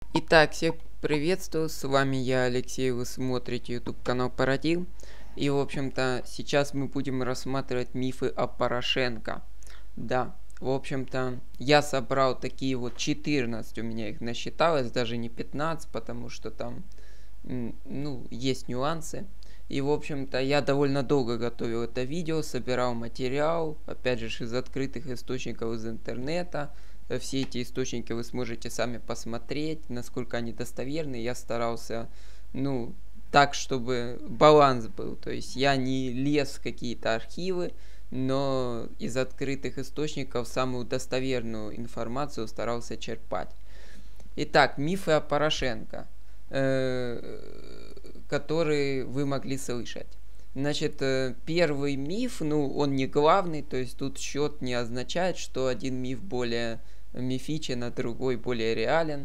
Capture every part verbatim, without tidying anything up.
Итак, всех приветствую, с вами я, Алексей, вы смотрите YouTube канал Парадигм. И, в общем-то, сейчас мы будем рассматривать мифы о Порошенко. Да, в общем-то, я собрал такие вот четырнадцать, у меня их насчиталось, даже не пятнадцать, потому что там, ну, есть нюансы. И, в общем-то, я довольно долго готовил это видео, собирал материал, опять же, из открытых источников из интернета. Все эти источники вы сможете сами посмотреть, насколько они достоверны. Я старался, ну, так, чтобы баланс был. То есть я не лез в какие-то архивы, но из открытых источников самую достоверную информацию старался черпать. Итак, мифы о Порошенко, которые вы могли слышать. Значит, первый миф, ну, он не главный, то есть тут счет не означает, что один миф более мифичен, а другой более реален.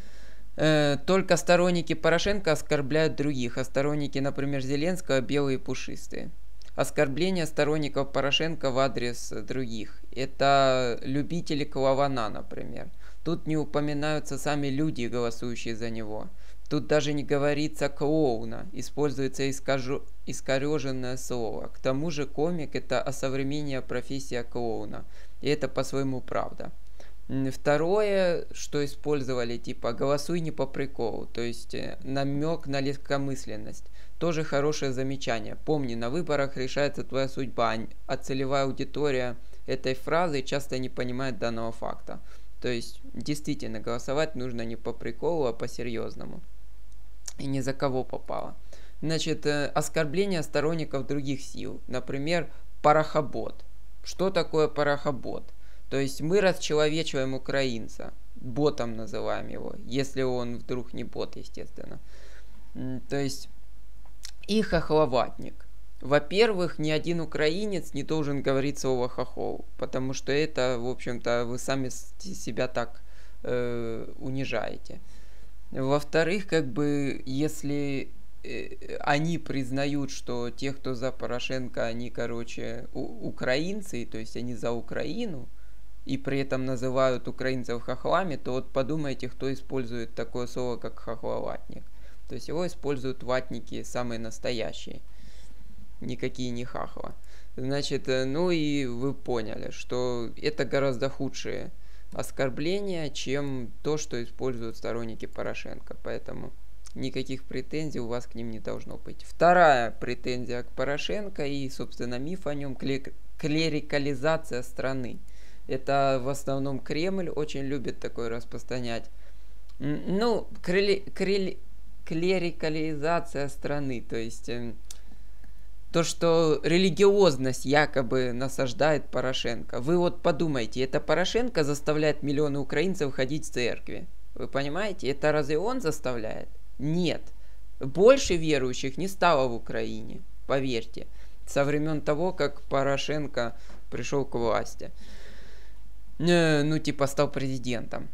Только сторонники Порошенко оскорбляют других, а сторонники, например, Зеленского, белые и пушистые. Оскорбление сторонников Порошенко в адрес других. Это любители клавана, например. Тут не упоминаются сами люди, голосующие за него. Тут даже не говорится клоуна, используется искажу... искореженное слово. К тому же комик — это осовременение профессия клоуна. И это по-своему правда. Второе, что использовали, типа «голосуй не по приколу», то есть намек на легкомысленность. Тоже хорошее замечание. Помни, на выборах решается твоя судьба, а целевая аудитория этой фразы часто не понимает данного факта. То есть, действительно, голосовать нужно не по приколу, а по-серьезному. И ни за кого попало. Значит, оскорбление сторонников других сил. Например, парохобот. Что такое парохобот? То есть мы расчеловечиваем украинца, ботом называем его, если он вдруг не бот, естественно. То есть и хохловатник. Во-первых, ни один украинец не должен говорить слово хохол, потому что это, в общем-то, вы сами себя так э, унижаете. Во-вторых, как бы, если э, они признают, что те, кто за Порошенко, они, короче, у- украинцы, то есть они за Украину, и при этом называют украинцев хохлами, то вот подумайте, кто использует такое слово, как хохловатник. То есть его используют ватники самые настоящие. Никакие не хахла. Значит, ну и вы поняли, что это гораздо худшие оскорбления, чем то, что используют сторонники Порошенко. Поэтому никаких претензий у вас к ним не должно быть. Вторая претензия к Порошенко и, собственно, миф о нем — клерикализация страны. Это в основном Кремль очень любит такое распространять. Ну, крели, крели, клерикализация страны, то есть э, то, что религиозность якобы насаждает Порошенко. Вы вот подумайте, это Порошенко заставляет миллионы украинцев ходить в церкви. Вы понимаете, это разве он заставляет? Нет. Больше верующих не стало в Украине, поверьте, со времен того, как Порошенко пришел к власти. Ну, типа, стал президентом.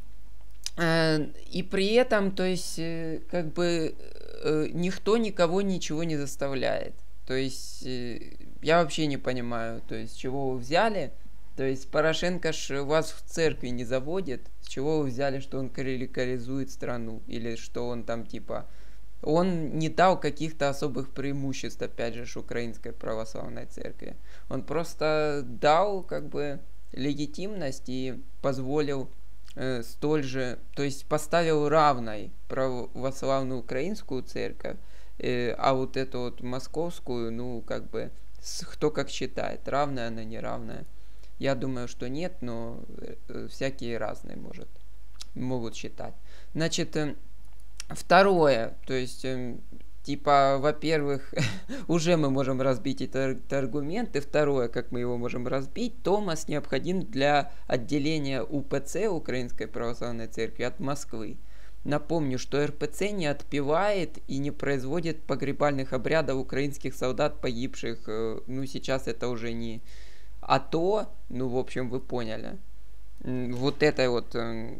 И при этом, то есть, как бы, никто никого ничего не заставляет. То есть, я вообще не понимаю, то есть, с чего вы взяли. То есть, Порошенко ж вас в церкви не заводит. С чего вы взяли, что он клерикализует страну? Или что он там, типа... Он не дал каких-то особых преимуществ, опять же, украинской православной церкви. Он просто дал, как бы... легитимность и позволил э, столь же, то есть поставил равной православную украинскую церковь, э, а вот эту вот московскую, ну, как бы, с, кто как считает, равная она, неравная. Я думаю, что нет, но э, всякие разные, может, могут считать. Значит, э, второе, то есть... Э, Типа, во-первых, уже мы можем разбить этот аргумент. И второе, как мы его можем разбить, Томос необходим для отделения УПЦ, Украинской Православной Церкви, от Москвы. Напомню, что эр пэ цэ не отпевает и не производит погребальных обрядов украинских солдат, погибших. Ну, сейчас это уже не АТО, ну, в общем, вы поняли. Вот этой вот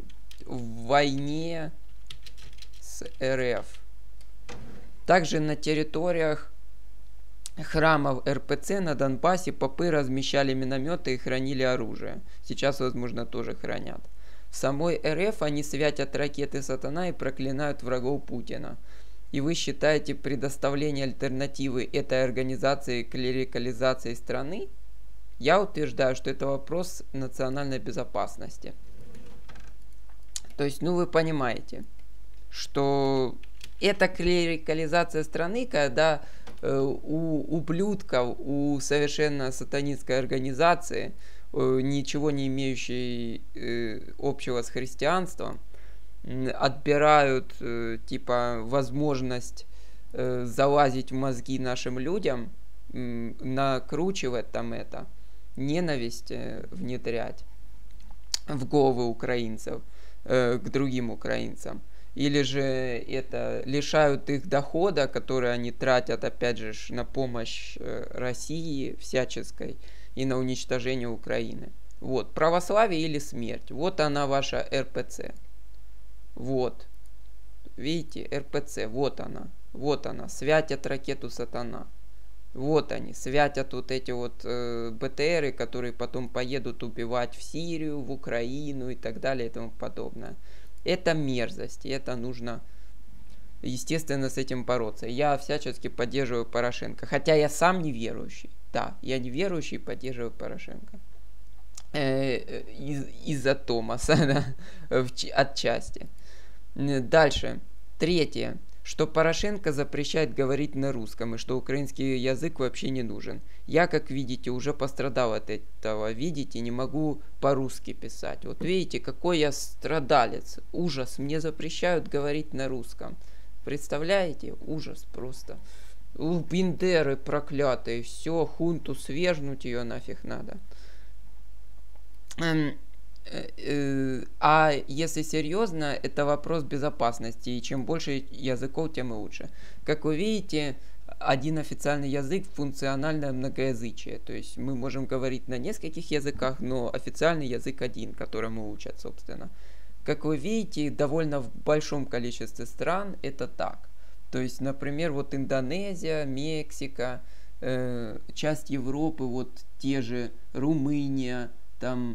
войне с эр эф. Также на территориях храмов эр пэ цэ на Донбассе попы размещали минометы и хранили оружие. Сейчас, возможно, тоже хранят. В самой РФ они святят ракеты сатана и проклинают врагов Путина. И вы считаете предоставление альтернативы этой организации клерикализации страны? Я утверждаю, что это вопрос национальной безопасности. То есть, ну вы понимаете, что это клерикализация страны, когда э, у ублюдков, у совершенно сатанинской организации, э, ничего не имеющей э, общего с христианством, э, отбирают э, типа возможность э, залазить в мозги нашим людям, э, накручивать там это, ненависть э, внедрять в головы украинцев э, к другим украинцам. Или же это лишают их дохода, который они тратят, опять же, на помощь России всяческой и на уничтожение Украины. Вот, православие или смерть. Вот она ваша эр пэ цэ. Вот. Видите, эр пэ цэ, вот она. Вот она, святят ракету сатана. Вот они, святят вот эти вот э, бэ тэ эры, которые потом поедут убивать в Сирию, в Украину и так далее и тому подобное. Это мерзость, и это нужно, естественно, с этим бороться. Я всячески поддерживаю Порошенко, хотя я сам неверующий. Да, я неверующий, поддерживаю Порошенко. Э, из, из-за Томаса, да, отчасти. Дальше. Третье. Что Порошенко запрещает говорить на русском, и что украинский язык вообще не нужен. Я, как видите, уже пострадал от этого. Видите, не могу по-русски писать. Вот видите, какой я страдалец. Ужас. Мне запрещают говорить на русском. Представляете? Ужас просто. У Бендеры проклятые. Все, хунту свергнуть ее нафиг надо. А если серьезно, это вопрос безопасности, и чем больше языков, тем и лучше. Как вы видите, один официальный язык — функциональное многоязычие, то есть мы можем говорить на нескольких языках, но официальный язык один, которому учат, собственно. Как вы видите, довольно в большом количестве стран это так. То есть, например, вот Индонезия, Мексика, э, часть Европы, вот те же Румыния, там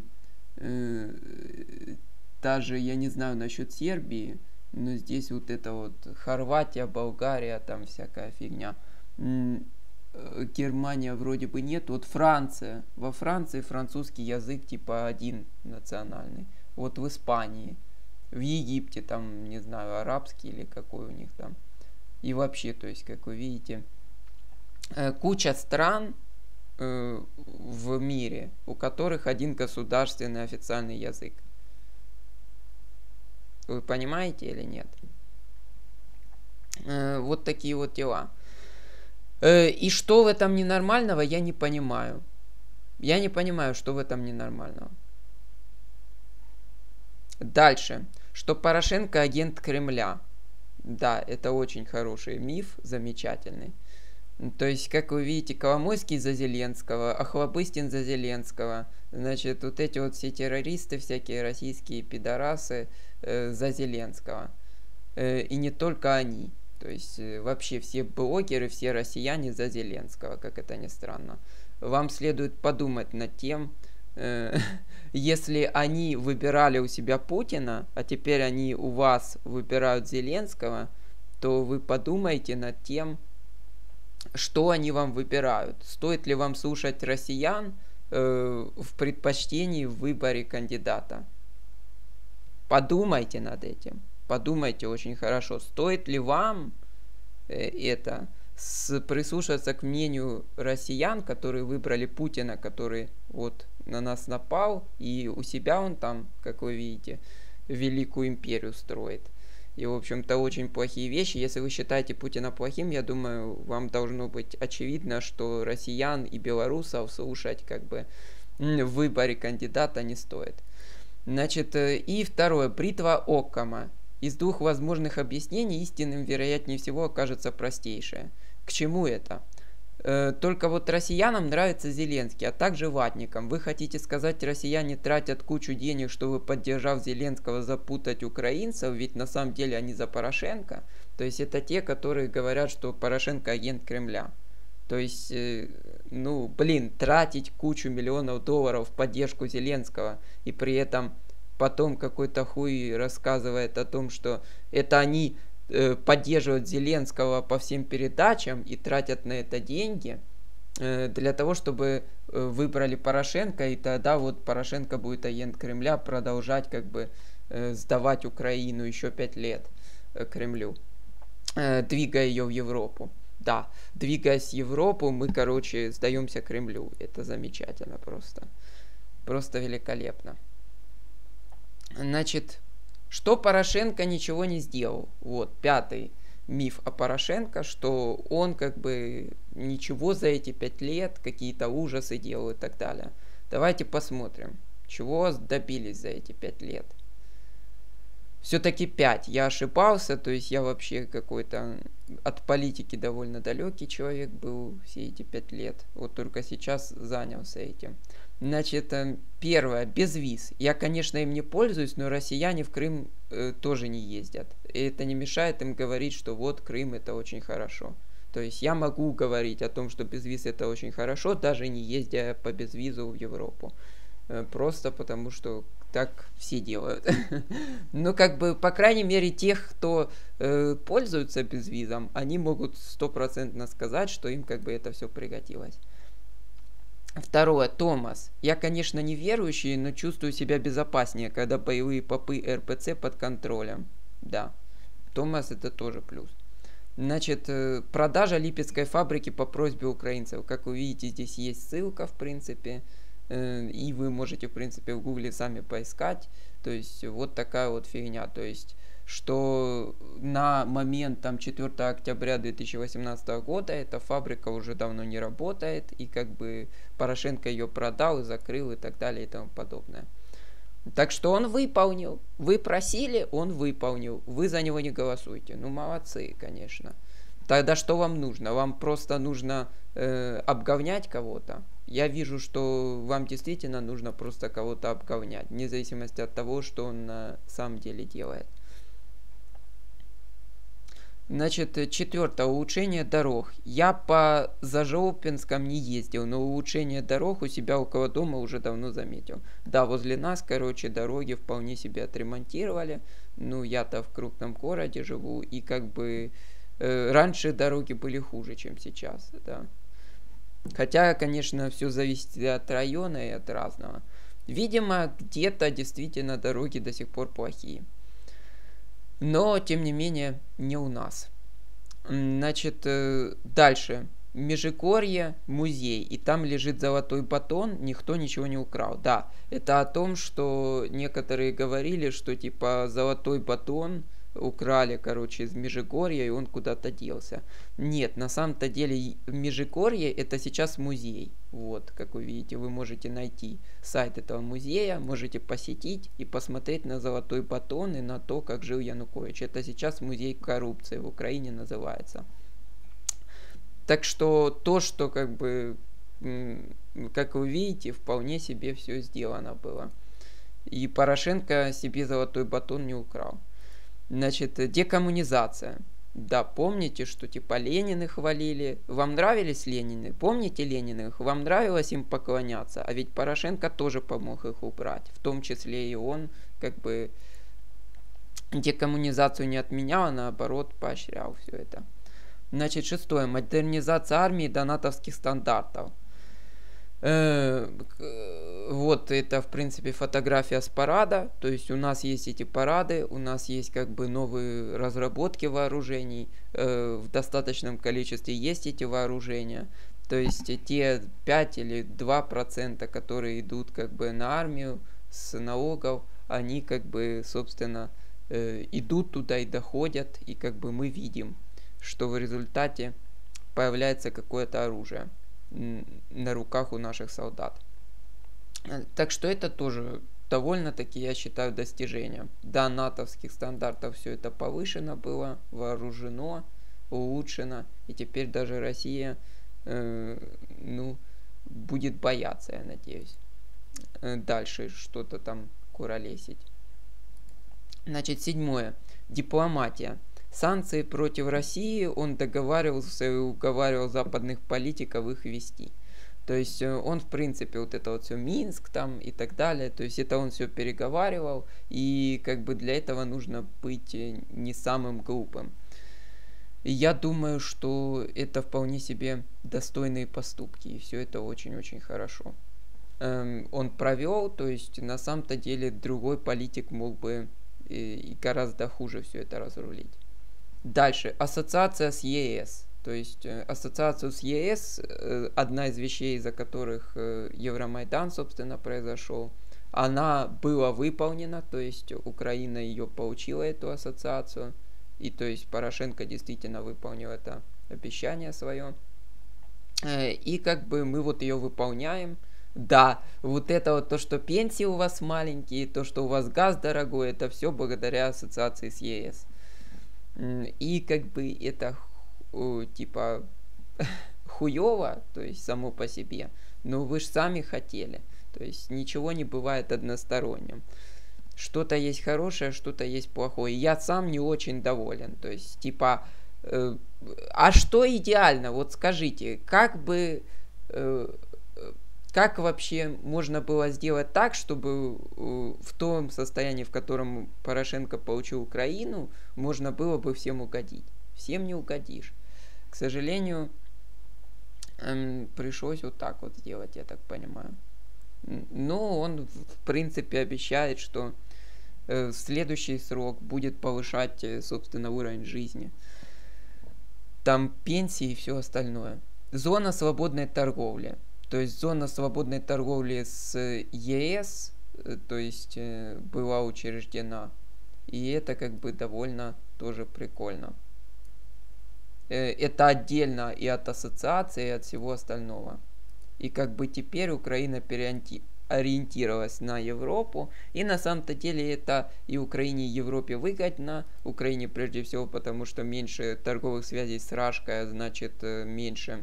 та же, я не знаю насчет Сербии, но здесь вот это вот Хорватия, Болгария, там всякая фигня. Германия вроде бы нет. Вот Франция. Во Франции французский язык типа один национальный. Вот в Испании. В Египте там, не знаю, арабский или какой у них там. И вообще, то есть, как вы видите, куча стран в мире, у которых один государственный официальный язык. Вы понимаете или нет? Вот такие вот дела. И что в этом ненормального, я не понимаю. Я не понимаю, что в этом ненормального. Дальше. Что Порошенко агент Кремля. Да, это очень хороший миф, замечательный. То есть, как вы видите, Коломойский за Зеленского, Охлобыстин за Зеленского. Значит, вот эти вот все террористы, всякие российские пидорасы э, за Зеленского. Э, и не только они. То есть, э, вообще все блогеры, все россияне за Зеленского, как это ни странно. Вам следует подумать над тем, э, если они выбирали у себя Путина, а теперь они у вас выбирают Зеленского, то вы подумайте над тем, что они вам выбирают. Стоит ли вам слушать россиян э, в предпочтении в выборе кандидата? Подумайте над этим. Подумайте очень хорошо. Стоит ли вам э, это с, прислушаться к мнению россиян, которые выбрали Путина, который вот на нас напал, и у себя он там, как вы видите, великую империю строит. И, в общем-то, очень плохие вещи. Если вы считаете Путина плохим, я думаю, вам должно быть очевидно, что россиян и белорусов слушать как бы в выборе кандидата не стоит. Значит, и второе. Бритва Оккама. Из двух возможных объяснений истинным, вероятнее всего, окажется простейшее. К чему это? Только вот россиянам нравится Зеленский, а также ватникам. Вы хотите сказать, россияне тратят кучу денег, чтобы, поддержав Зеленского, запутать украинцев, ведь на самом деле они за Порошенко. То есть это те, которые говорят, что Порошенко агент Кремля. То есть, ну, блин, тратить кучу миллионов долларов в поддержку Зеленского и при этом потом какой-то хуй рассказывает о том, что это они э, поддерживают Зеленского по всем передачам и тратят на это деньги э, для того, чтобы э, выбрали Порошенко, и тогда вот Порошенко будет агент Кремля продолжать как бы э, сдавать Украину еще пять лет э, Кремлю, э, двигая ее в Европу. Да, двигаясь в Европу, мы, короче, сдаемся Кремлю. Это замечательно просто. Просто великолепно. Значит, что Порошенко ничего не сделал. Вот, пятый миф о Порошенко, что он как бы ничего за эти пять лет, какие-то ужасы делал и так далее. Давайте посмотрим, чего добились за эти пять лет. Все-таки пять. Я ошибался, то есть я вообще какой-то от политики довольно далекий человек был все эти пять лет. Вот только сейчас занялся этим. Значит, первое, без виз. Я, конечно, им не пользуюсь, но россияне в Крым э, тоже не ездят. И это не мешает им говорить, что вот Крым это очень хорошо. То есть я могу говорить о том, что без виз это очень хорошо, даже не ездя по безвизу в Европу. Э, просто потому что так все делают. Ну, как бы, по крайней мере, тех, кто э, пользуется безвизом, они могут стопроцентно сказать, что им как бы это все пригодилось. Второе, Томас. Я, конечно, не верующий, но чувствую себя безопаснее, когда боевые попы эр пэ цэ под контролем. Да, Томас это тоже плюс. Значит, продажа липецкой фабрики по просьбе украинцев. Как вы видите, здесь есть ссылка, в принципе. И вы можете, в принципе, в гугле сами поискать. То есть, вот такая вот фигня. То есть, что на момент там четвёртого октября две тысячи восемнадцатого года эта фабрика уже давно не работает. И как бы Порошенко ее продал и закрыл и так далее и тому подобное. Так что он выполнил. Вы просили, он выполнил. Вы за него не голосуете. Ну, молодцы, конечно. Тогда что вам нужно? Вам просто нужно э, обговнять кого-то. Я вижу, что вам действительно нужно просто кого-то обговнять, вне зависимости от того, что он на самом деле делает. Значит, четвертое. Улучшение дорог. Я по Зажопинском не ездил, но улучшение дорог у себя около дома уже давно заметил. Да, возле нас, короче, дороги вполне себе отремонтировали. Ну, я-то в крупном городе живу, и как бы э, раньше дороги были хуже, чем сейчас, да. Хотя, конечно, все зависит от района и от разного. Видимо, где-то действительно дороги до сих пор плохие. Но, тем не менее, не у нас. Значит, дальше. Межигорье, музей. И там лежит золотой батон, никто ничего не украл. Да, это о том, что некоторые говорили, что типа золотой батон украли, короче, из Межигорья, и он куда-то делся. Нет, на самом-то деле Межигорье это сейчас музей. Вот, как вы видите, вы можете найти сайт этого музея, можете посетить и посмотреть на золотой батон и на то, как жил Янукович. Это сейчас музей коррупции в Украине называется. Так что то, что как бы, как вы видите, вполне себе все сделано было. И Порошенко себе золотой батон не украл. Значит, декоммунизация. Да, помните, что типа Ленины хвалили. Вам нравились Ленины? Помните Лениных? Вам нравилось им поклоняться? А ведь Порошенко тоже помог их убрать. В том числе и он как бы декоммунизацию не отменял, а наоборот поощрял все это. Значит, шестое. Модернизация армии до натовских стандартов. Вот это, в принципе, фотография с парада. То есть у нас есть эти парады, у нас есть как бы новые разработки вооружений. В достаточном количестве есть эти вооружения. То есть те пять или два процента, которые идут как бы на армию с налогов, они как бы, собственно, идут туда и доходят. И как бы мы видим, что в результате появляется какое-то оружие на руках у наших солдат. Так что это тоже довольно-таки, я считаю, достижение. До натовских стандартов все это повышено было, вооружено, улучшено. И теперь даже Россия э, ну, будет бояться, я надеюсь, дальше что-то там куролесить. Значит, седьмое. Дипломатия. Санкции против России он договаривался и уговаривал западных политиков их вести. То есть он, в принципе, вот это вот все Минск там и так далее, то есть это он все переговаривал, и как бы для этого нужно быть не самым глупым. И я думаю, что это вполне себе достойные поступки, и все это очень-очень хорошо. Эм, он провел, то есть на самом-то деле другой политик мог бы и, и гораздо хуже все это разрулить. Дальше, ассоциация с ЕС. То есть э, ассоциацию с ЕС, э, одна из вещей, из-за которых э, Евромайдан, собственно, произошел, она была выполнена, то есть Украина ее получила, эту ассоциацию, и то есть Порошенко действительно выполнил это обещание свое. Э, и как бы мы вот ее выполняем. Да, вот это вот то, что пенсии у вас маленькие, то, что у вас газ дорогой, это все благодаря ассоциации с ЕС. И как бы это типа хуёво, то есть само по себе, но вы же сами хотели. То есть ничего не бывает односторонним. Что-то есть хорошее, что-то есть плохое. Я сам не очень доволен. То есть, типа, э, а что идеально? Вот скажите, как бы, э, как вообще можно было сделать так, чтобы э, в том состоянии, в котором Порошенко получил Украину, можно было бы всем угодить? Всем не угодишь. К сожалению, эм, пришлось вот так вот сделать, я так понимаю. Но он, в принципе, обещает, что э, в следующий срок будет повышать, э, собственно, уровень жизни. Там пенсии и все остальное. Зона свободной торговли. То есть зона свободной торговли с ЕС, э, то есть э, была учреждена. И это как бы довольно тоже прикольно. Это отдельно и от ассоциации, и от всего остального. И как бы теперь Украина переориентировалась на Европу. И на самом-то деле это и Украине, и Европе выгодно. Украине прежде всего, потому что меньше торговых связей с Рашкой, а значит меньше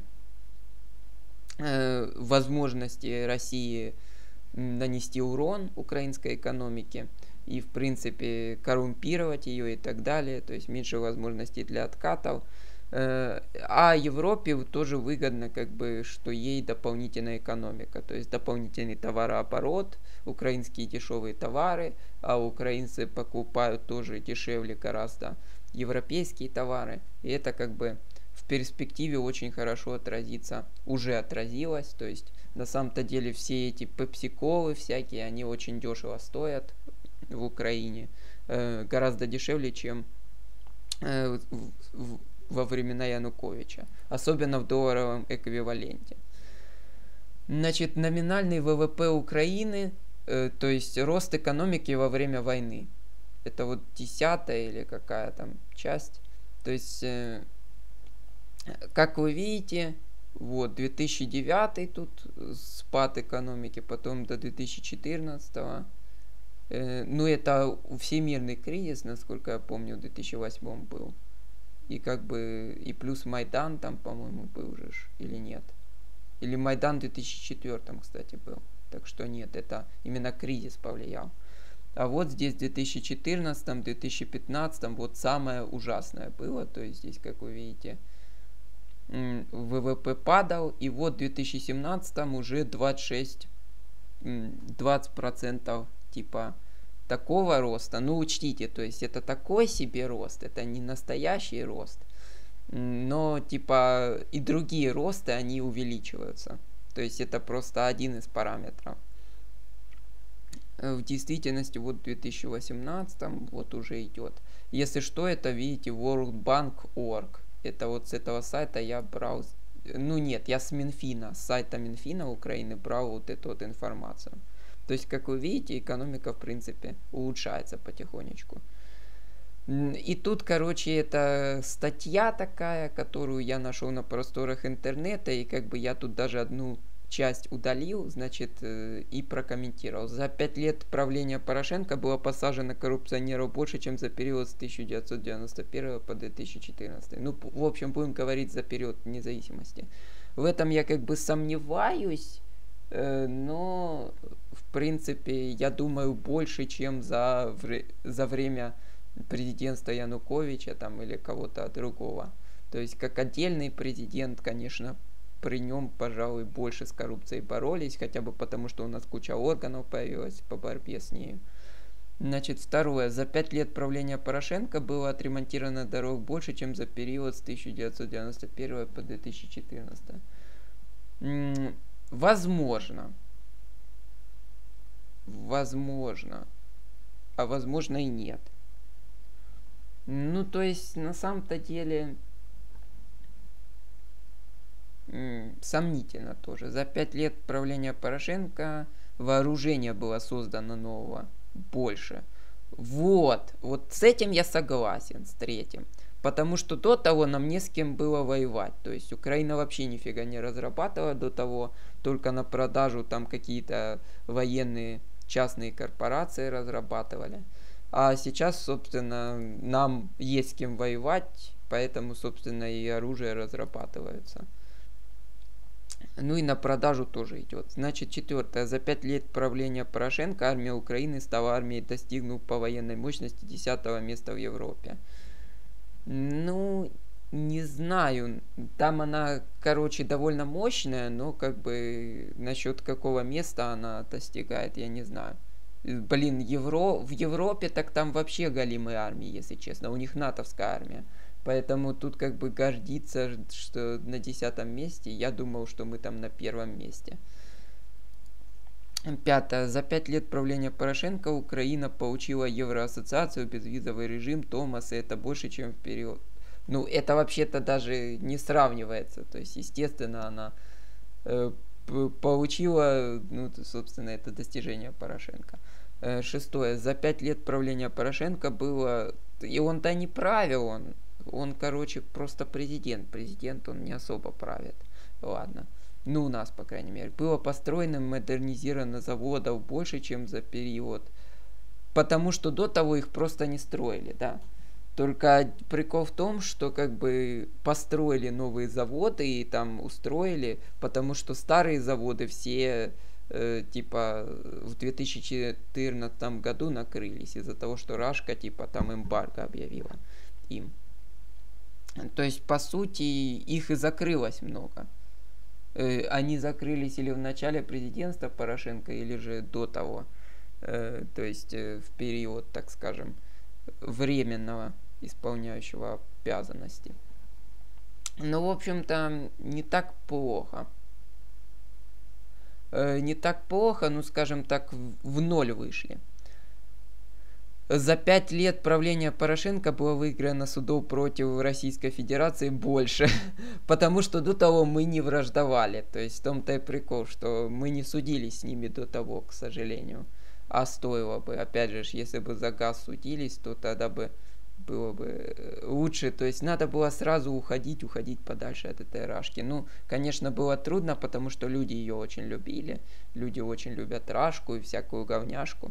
э, возможности России нанести урон украинской экономике. И в принципе коррумпировать ее и так далее. То есть меньше возможностей для откатов. А Европе тоже выгодно, как бы, что ей дополнительная экономика, то есть дополнительный товарооборот, украинские дешевые товары, а украинцы покупают тоже дешевле гораздо европейские товары, и это как бы в перспективе очень хорошо отразится, уже отразилось, то есть на самом-то деле все эти пепси-колы всякие, они очень дешево стоят в Украине, э, гораздо дешевле, чем э, в, в во времена Януковича, особенно в долларовом эквиваленте. Значит, номинальный ВВП Украины, э, то есть рост экономики во время войны. Это вот десятая или какая там часть. То есть, э, как вы видите, вот две тысячи девятый тут спад экономики, потом до две тысячи четырнадцатого. Э, ну, это всемирный кризис, насколько я помню, в две тысячи восьмом был. И как бы, и плюс Майдан там, по-моему, был уже, или нет. Или Майдан в две тысячи четвёртом, кстати, был. Так что нет, это именно кризис повлиял. А вот здесь в две тысячи четырнадцатом, две тысячи пятнадцатом вот самое ужасное было. То есть здесь, как вы видите, ВВП падал. И вот в две тысячи семнадцатом уже двадцать шесть, двадцать процентов типа такого роста. Ну, учтите, то есть это такой себе рост, это не настоящий рост. Но типа и другие росты, они увеличиваются. То есть это просто один из параметров. В действительности вот в две тысячи восемнадцатом вот уже идет. Если что, это видите world bank точка org. Это вот с этого сайта я брал. Ну нет, я с Минфина, с сайта Минфина Украины брал вот эту вот информацию. То есть, как вы видите, экономика, в принципе, улучшается потихонечку. И тут, короче, это статья такая, которую я нашел на просторах интернета, и как бы я тут даже одну часть удалил, значит, и прокомментировал. За пять лет правления Порошенко было посажено коррупционеров больше, чем за период с тысяча девятьсот девяносто первого по две тысячи четырнадцатый. Ну, в общем, будем говорить за период независимости. В этом я как бы сомневаюсь, но в принципе я думаю больше, чем за, за время президентства Януковича там или кого-то другого. То есть как отдельный президент, конечно, при нем, пожалуй, больше с коррупцией боролись, хотя бы потому, что у нас куча органов появилась по борьбе с ней. Значит, второе. За пять лет правления Порошенко было отремонтировано дорог больше, чем за период с тысяча девятьсот девяносто первого по две тысячи четырнадцатый. М-м, возможно. Возможно. А возможно и нет. Ну, то есть, на самом-то деле, м, сомнительно тоже. За пять лет правления Порошенко вооружение было создано нового больше. Вот, вот с этим я согласен, с третьим. Потому что до того нам не с кем было воевать. То есть Украина вообще нифига не разрабатывала до того, только на продажу там какие-то военные частные корпорации разрабатывали. А сейчас, собственно, нам есть с кем воевать, поэтому, собственно, и оружие разрабатывается. Ну и на продажу тоже идет. Значит, четвертое. За пять лет правления Порошенко армия Украины стала армией, достигнув по военной мощности десятого места в Европе. Ну, не знаю. Там она, короче, довольно мощная, но как бы насчет какого места она достигает, я не знаю. Блин, Евро... в Европе так там вообще голимые армии, если честно. У них натовская армия. Поэтому тут как бы гордиться, что на десятом месте. Я думал, что мы там на первом месте. Пятое. За пять лет правления Порошенко Украина получила Евроассоциацию, безвизовый режим, Томас, и это больше, чем в период. Ну, это вообще-то даже не сравнивается. То есть, естественно, она э, получила, ну, собственно, это достижение Порошенко. Э, шестое. За пять лет правления Порошенко было... И он-то не правил, он... Он, короче, просто президент. Президент, он не особо правит. Ладно. Ну, у нас, по крайней мере. Было построено, модернизировано заводов больше, чем за период. Потому что до того их просто не строили, да. Только прикол в том, что как бы построили новые заводы и там устроили, потому что старые заводы все э, типа в две тысячи четырнадцатом году накрылись из-за того, что Рашка типа там эмбарго объявила им. То есть, по сути, их и закрылось много. Э, они закрылись или в начале президентства Порошенко, или же до того. Э, то есть, э, в период, так скажем, временного исполняющего обязанности. Ну, в общем-то, не так плохо. Э, не так плохо, ну, скажем так, в, в ноль вышли. За пять лет правления Порошенко было выиграно судов против Российской Федерации больше, потому что до того мы не враждовали. То есть в том-то и прикол, что мы не судились с ними до того, к сожалению. А стоило бы, опять же, если бы за газ судились, то тогда бы было бы лучше. То есть надо было сразу уходить, уходить подальше от этой Рашки. Ну, конечно, было трудно, потому что люди ее очень любили. Люди очень любят Рашку и всякую говняшку.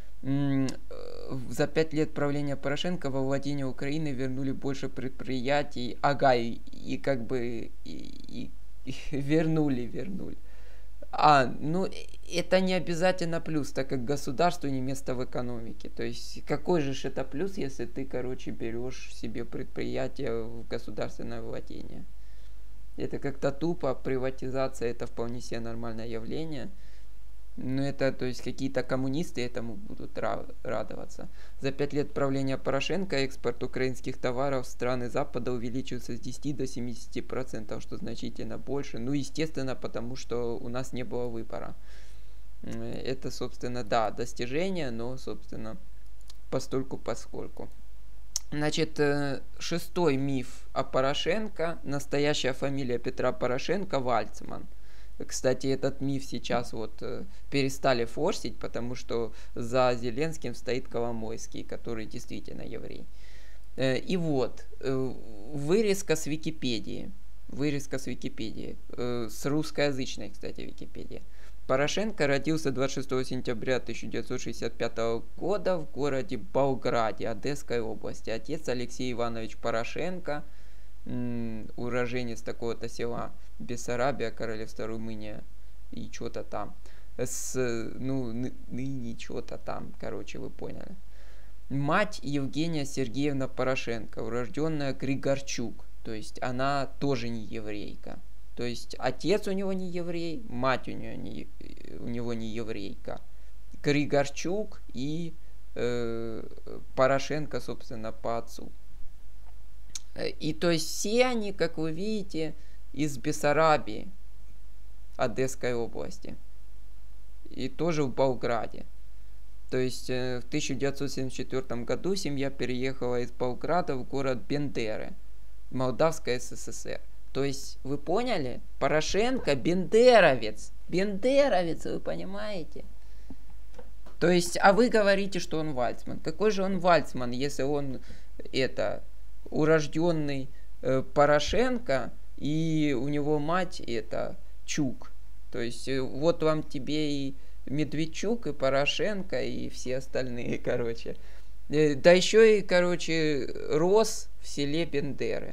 За пять лет правления Порошенко во владение Украины вернули больше предприятий. Ага, и, и как бы и, и, и вернули, вернули. А, ну это не обязательно плюс, так как государству не место в экономике. То есть какой же это плюс, если ты, короче, берешь себе предприятие в государственное владение? Это как-то тупо, приватизация это вполне себе нормальное явление. Ну, это, то есть, какие-то коммунисты этому будут радоваться. За пять лет правления Порошенко экспорт украинских товаров в страны Запада увеличился с десяти до семидесяти процентов, что значительно больше. Ну, естественно, потому что у нас не было выбора. Это, собственно, да, достижение, но, собственно, постольку-поскольку. Значит, шестой миф о Порошенко. Настоящая фамилия Петра Порошенко Вальцман. Кстати, этот миф сейчас вот э, перестали форсить, потому что за Зеленским стоит Коломойский, который действительно еврей. Э, и вот, э, вырезка с Википедии. Вырезка с Википедии. Э, с русскоязычной, кстати, Википедии. Порошенко родился двадцать шестого сентября тысяча девятьсот шестьдесят пятого года в городе Болграде, Одесской области. Отец Алексей Иванович Порошенко, уроженец такого-то села Бессарабия, королевство Румыния и что-то там. С, ну, ныне что-то там, короче, вы поняли. Мать Евгения Сергеевна Порошенко, урожденная Григорчук, то есть она тоже не еврейка. То есть отец у него не еврей, мать у него не, у него не еврейка. Григорчук и э, Порошенко, собственно, по отцу. И то есть все они, как вы видите, из Бессарабии, Одесской области. И тоже в Болграде. То есть в тысяча девятьсот семьдесят четвёртом году семья переехала из Болграда в город Бендеры, Молдавская ССР. То есть, вы поняли? Порошенко бендеровец. Бендеровец, вы понимаете? То есть, а вы говорите, что он вальцман. Какой же он вальцман, если он это урожденный э, Порошенко, и у него мать это Чук. То есть, э, вот вам тебе и Медведчук, и Порошенко, и все остальные, короче. Э, да еще и, короче, рос в селе Бендеры.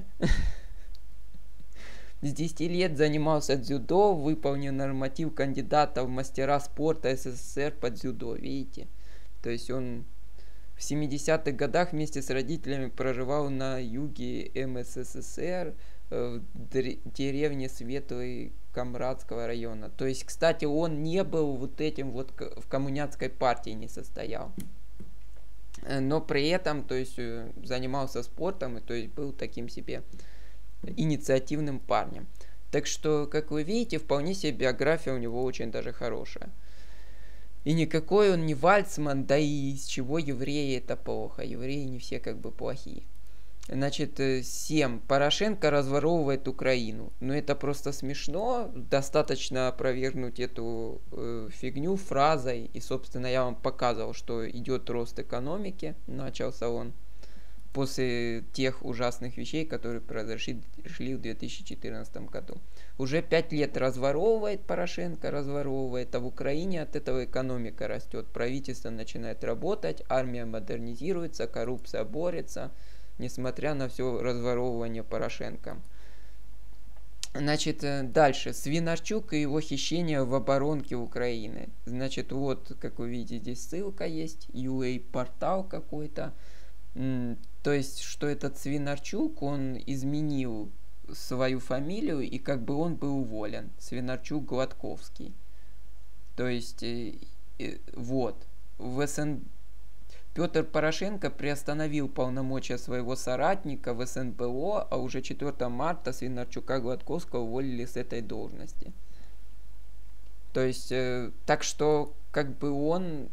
С десяти лет занимался дзюдо, выполнил норматив кандидата в мастера спорта СССР по дзюдо, видите? То есть он в семидесятых годах вместе с родителями проживал на юге МССР, в деревне Светлый Камрадского района. То есть, кстати, он не был вот этим вот в коммунистской партии, не состоял. Но при этом, то есть, занимался спортом, и то есть был таким себе инициативным парнем. Так что, как вы видите, вполне себе биография у него очень даже хорошая. И никакой он не вальцман, да и из чего евреи это плохо. Евреи не все как бы плохие. Значит, семь. Порошенко разворовывает Украину. Но это просто смешно. Достаточно опровергнуть эту э, фигню фразой. И, собственно, я вам показывал, что идет рост экономики. Начался он после тех ужасных вещей, которые произошли в две тысячи четырнадцатом году. Уже пять лет разворовывает Порошенко, разворовывает, а в Украине от этого экономика растет. Правительство начинает работать, армия модернизируется, коррупция борется, несмотря на все разворовывание Порошенко. Значит, дальше. Свинарчук и его хищение в оборонке Украины. Значит, вот, как вы видите, здесь ссылка есть, ю эй-портал какой-то. То есть, что этот Свинарчук, он изменил свою фамилию, и как бы он был уволен. Свинарчук Гладковский. То есть, э, э, вот, в СН... Петр Порошенко приостановил полномочия своего соратника в СНБО, а уже четвёртого марта Свинарчука Гладковского уволили с этой должности. То есть, э, так что, как бы он...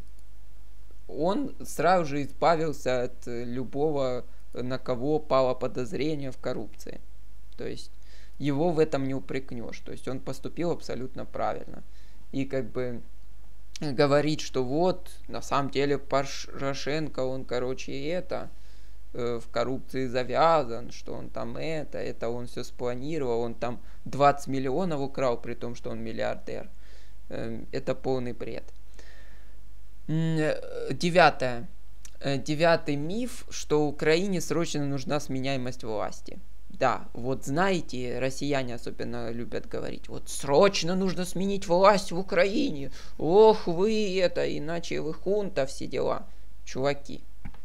он сразу же избавился от любого, на кого пало подозрение в коррупции. То есть его в этом не упрекнешь. То есть он поступил абсолютно правильно. И как бы говорить, что вот, на самом деле Порошенко, он, короче, это, э, в коррупции завязан, что он там это, это он все спланировал, он там двадцать миллионов украл, при том, что он миллиардер. Э, это полный бред. Девятое. Девятый миф, что Украине срочно нужна сменяемость власти. Да, вот знаете, россияне особенно любят говорить, вот срочно нужно сменить власть в Украине. Ох, вы это, иначе вы хунта, все дела. Чуваки,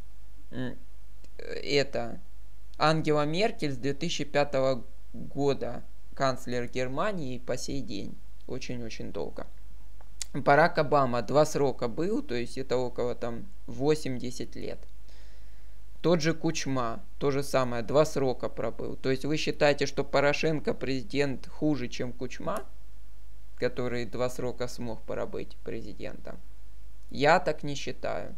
это Ангела Меркель с две тысячи пятого года канцлер Германии по сей день. Очень-очень долго. Барак Обама два срока был, то есть это около там восемь-десять лет. Тот же Кучма, то же самое, два срока пробыл. То есть вы считаете, что Порошенко президент хуже, чем Кучма, который два срока смог пробыть президентом? Я так не считаю.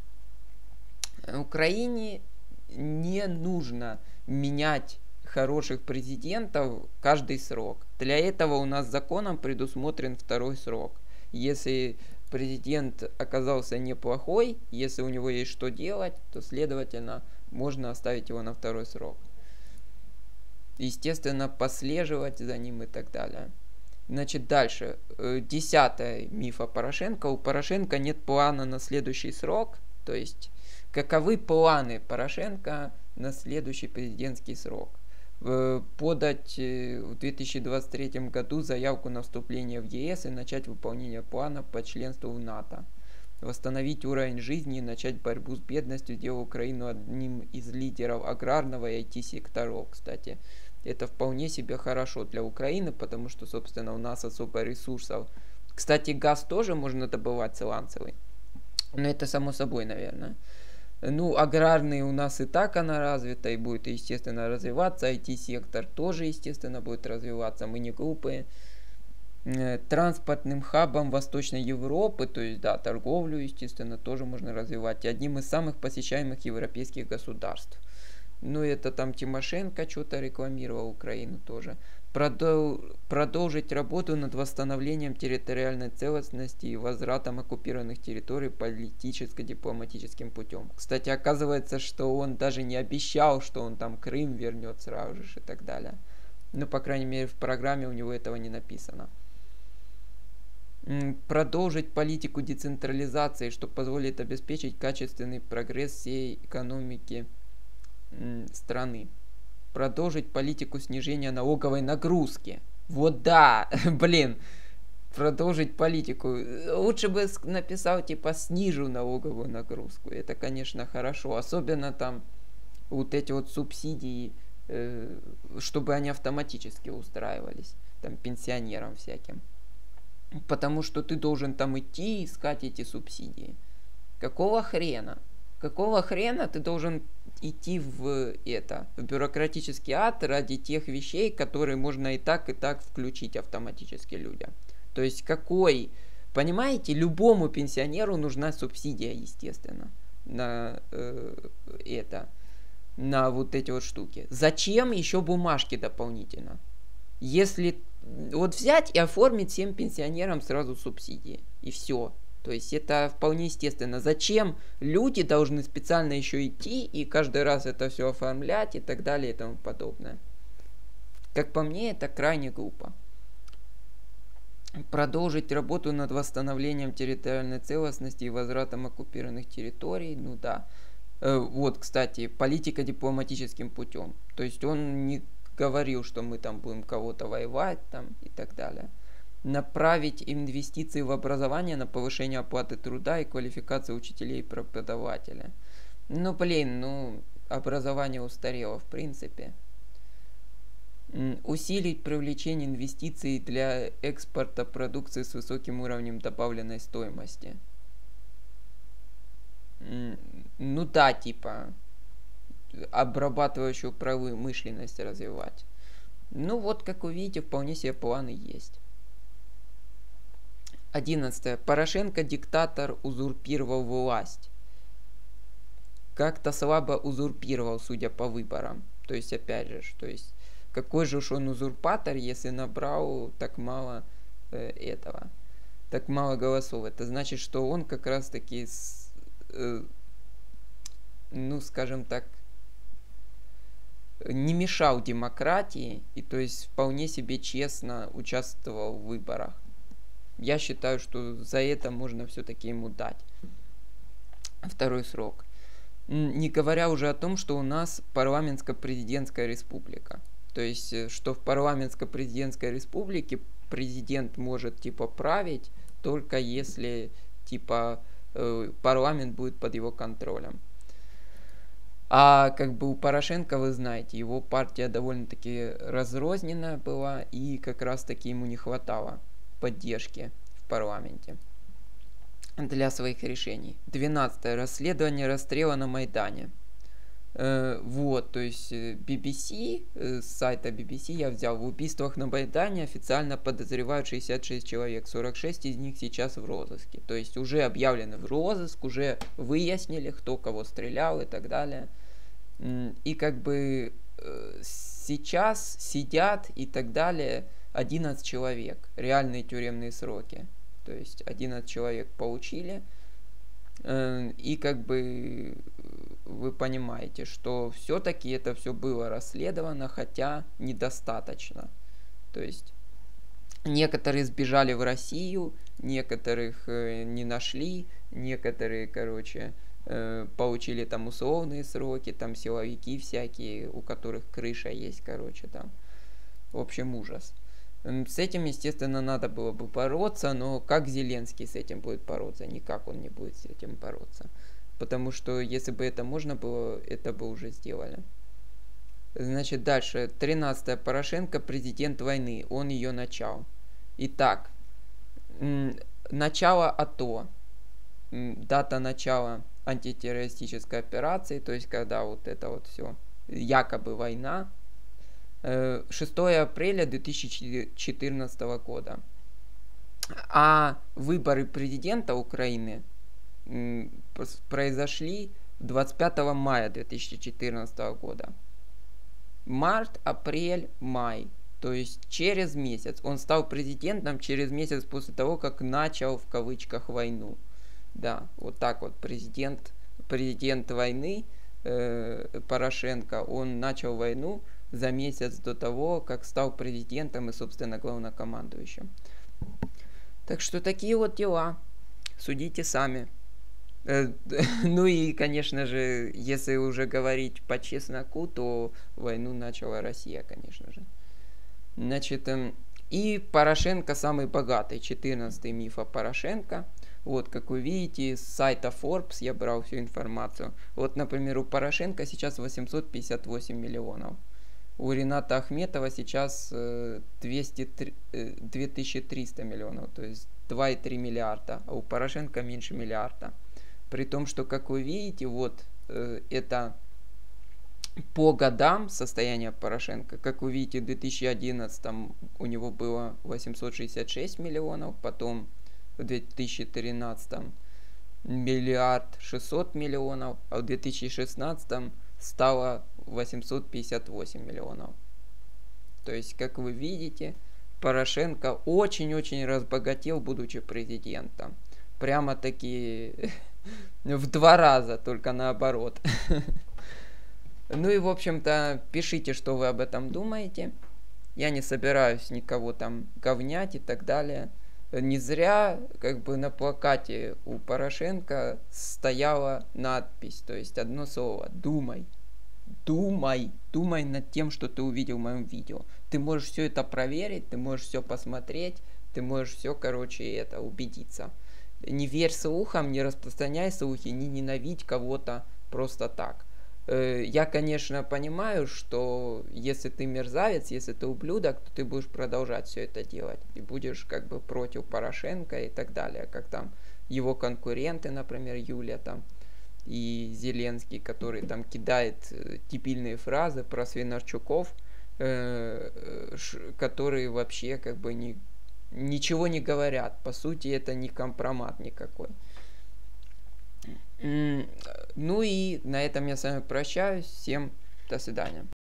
Украине не нужно менять хороших президентов каждый срок. Для этого у нас законом предусмотрен второй срок. Если президент оказался неплохой, если у него есть что делать, то, следовательно, можно оставить его на второй срок. Естественно, послеживать за ним и так далее. Значит, дальше. Десятый миф о Порошенко. У Порошенко нет плана на следующий срок. То есть, каковы планы Порошенко на следующий президентский срок? Подать в две тысячи двадцать третьем году заявку на вступление в ЕС и начать выполнение плана по членству в НАТО. Восстановить уровень жизни и начать борьбу с бедностью, сделать Украину одним из лидеров аграрного и ай ти секторов. Кстати, Это вполне себе хорошо для Украины, потому что, собственно, у нас особо ресурсов. Кстати, газ тоже можно добывать сланцевый. Но это само собой, наверное. Ну, аграрный у нас и так она развита и будет, естественно, развиваться. ай ти-сектор тоже, естественно, будет развиваться. Мы не глупые. Транспортным хабом Восточной Европы, то есть, да, торговлю, естественно, тоже можно развивать. И одним из самых посещаемых европейских государств. Ну, это там Тимошенко что-то рекламировал, Украину тоже. Продол... Продолжить работу над восстановлением территориальной целостности и возвратом оккупированных территорий политическо-дипломатическим путем. Кстати, оказывается, что он даже не обещал, что он там Крым вернет сразу же и так далее. Ну, по крайней мере, в программе у него этого не написано. Продолжить политику децентрализации, что позволит обеспечить качественный прогресс всей экономики страны. Продолжить политику снижения налоговой нагрузки. Вот да, блин, продолжить политику. Лучше бы написал типа снижу налоговую нагрузку. Это, конечно, хорошо. Особенно там вот эти вот субсидии, э, чтобы они автоматически устраивались. Там пенсионерам всяким. Потому что ты должен там идти искать эти субсидии. Какого хрена? Какого хрена ты должен идти в это, в бюрократический ад ради тех вещей, которые можно и так, и так включить автоматически людям? То есть какой, понимаете, любому пенсионеру нужна субсидия, естественно, на э, это, на вот эти вот штуки. Зачем еще бумажки дополнительно? Если вот взять и оформить всем пенсионерам сразу субсидии, и все. То есть это вполне естественно. Зачем люди должны специально еще идти и каждый раз это все оформлять и так далее и тому подобное? Как по мне, это крайне глупо. Продолжить работу над восстановлением территориальной целостности и возвратом оккупированных территорий. Ну да. Вот, кстати, политика дипломатическим путем. То есть он не говорил, что мы там будем кого-то воевать там и так далее. Направить инвестиции в образование на повышение оплаты труда и квалификации учителей и преподавателей. Ну, блин, ну, образование устарело в принципе. Усилить привлечение инвестиций для экспорта продукции с высоким уровнем добавленной стоимости. Ну да, типа, обрабатывающую промышленность развивать. Ну вот, как вы видите, вполне себе планы есть. Одиннадцатое. Порошенко, диктатор, узурпировал власть. Как-то слабо узурпировал, судя по выборам. То есть, опять же, то есть, какой же уж он узурпатор, если набрал так мало э, этого, так мало голосов. Это значит, что он как раз таки, с, э, ну, скажем так, не мешал демократии, и то есть вполне себе честно участвовал в выборах. Я считаю, что за это можно все-таки ему дать второй срок. Не говоря уже о том, что у нас парламентско-президентская республика. То есть, что в парламентско-президентской республике президент может, типа, править, только если, типа, парламент будет под его контролем. А как бы у Порошенко, вы знаете, его партия довольно-таки разрозненная была, и как раз-таки ему не хватало поддержки в парламенте для своих решений. двенадцатое. Расследование расстрела на Майдане. Э, вот, то есть би би си, э, с сайта би би си я взял. В убийствах на Майдане официально подозревают шестьдесят шесть человек. сорок шесть из них сейчас в розыске. То есть уже объявлены в розыск, уже выяснили, кто кого стрелял и так далее. И как бы э, сейчас сидят и так далее одиннадцать человек. Реальные тюремные сроки. То есть одиннадцать человек получили. Э, и как бы вы понимаете, что все-таки это все было расследовано, хотя недостаточно. То есть некоторые сбежали в Россию, некоторых э, не нашли, некоторые, короче, э, получили там условные сроки, там силовики всякие, у которых крыша есть, короче, там. В общем, ужас. С этим, естественно, надо было бы бороться, но как Зеленский с этим будет бороться? Никак он не будет с этим бороться. Потому что если бы это можно было, это бы уже сделали. Значит, дальше. тринадцатое. Порошенко президент войны. Он ее начал. Итак, начало АТО. Дата начала антитеррористической операции, то есть когда вот это вот все, якобы война, шестое апреля две тысячи четырнадцатого года. А выборы президента Украины произошли двадцать пятого мая две тысячи четырнадцатого года. Март, апрель, май. То есть через месяц. Он стал президентом через месяц после того, как начал в кавычках войну. Да, вот так вот президент, президент войны э, Порошенко, он начал войну за месяц до того, как стал президентом и, собственно, главнокомандующим. Так что такие вот дела. Судите сами. Э, ну и, конечно же, если уже говорить по чесноку, то войну начала Россия, конечно же. Значит, э, и Порошенко самый богатый. четырнадцатый миф о Порошенко. Вот, как вы видите, с сайта Forbes я брал всю информацию. Вот, например, у Порошенко сейчас восемьсот пятьдесят восемь миллионов. У Рената Ахметова сейчас двести, две тысячи триста миллионов, то есть два и три миллиарда, а у Порошенко меньше миллиарда. При том, что, как вы видите, вот это по годам состояние Порошенко. Как вы видите, в две тысячи одиннадцатом у него было восемьсот шестьдесят шесть миллионов, потом в две тысячи тринадцатом миллиард шестьсот миллионов, а в две тысячи шестнадцатом стало восемьсот пятьдесят восемь миллионов. То есть, как вы видите, Порошенко очень-очень разбогател, будучи президентом. Прямо-таки в два раза, только наоборот. Ну и, в общем-то, пишите, что вы об этом думаете. Я не собираюсь никого там говнять и так далее. Не зря, как бы, на плакате у Порошенко стояла надпись, то есть одно слово: «Думай». Думай, думай над тем, что ты увидел в моем видео. Ты можешь все это проверить, ты можешь все посмотреть, ты можешь все, короче, это, убедиться. Не верь слухам, не распространяй слухи, не ненавидь кого-то просто так. Я, конечно, понимаю, что если ты мерзавец, если ты ублюдок, то ты будешь продолжать все это делать. И будешь как бы против Порошенко и так далее. Как там его конкуренты, например, Юля там и Зеленский, который там кидает дебильные фразы про Свинарчуков, э, ш, которые вообще как бы не, ничего не говорят. По сути, это не компромат никакой. Ну и на этом я с вами прощаюсь. Всем до свидания.